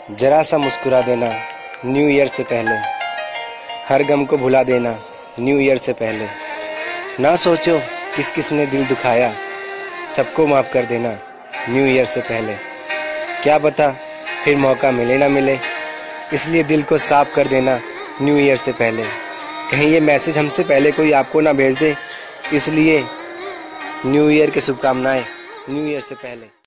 जरा सा मुस्कुरा देना न्यू ईयर से पहले, हर गम को भुला देना न्यू ईयर से पहले। ना सोचो किस किस ने दिल दुखाया, सबको माफ कर देना न्यू ईयर से पहले। क्या पता फिर मौका मिले ना मिले, इसलिए दिल को साफ कर देना न्यू ईयर से पहले। कहीं ये मैसेज हमसे पहले कोई आपको ना भेज दे, इसलिए न्यू ईयर की शुभकामनाएं न्यू ईयर से पहले।